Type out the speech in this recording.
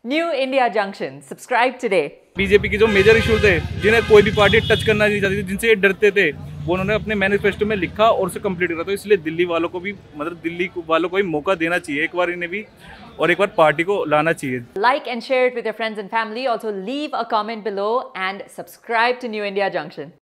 New India Junction. Subscribe today. BJP की जो major issue थे जिन्हें कोई भी पार्टी टच करना नहीं चाहती थी, जिनसे ये डरते थे, वो उन्होंने अपने मैनिफेस्टो में लिखा और उसे कंप्लीट करा। तो इसलिए दिल्ली वालों को भी मौका देना चाहिए, एक बार इन्हें भी, और एक बार पार्टी को लाना चाहिए। Like and share it with your friends and family. Also leave a comment below and subscribe to New India Junction.